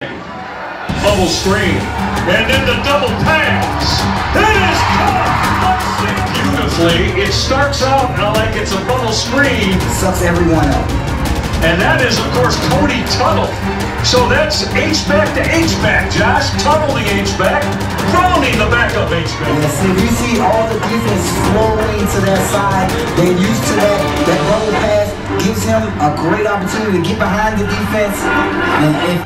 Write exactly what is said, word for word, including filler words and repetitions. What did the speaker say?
Bubble screen, and then the double pass. It is caught beautifully. It starts out like it's a bubble screen. Sucks everyone up. And that is, of course, Cody Tuttle. So that's H-back to H-back, Josh. Tuttle the H-back, Browning the backup H-back. Yes, if you see all the defense flowing to their side, they're used to that. That bubble pass gives him a great opportunity to get behind the defense. And if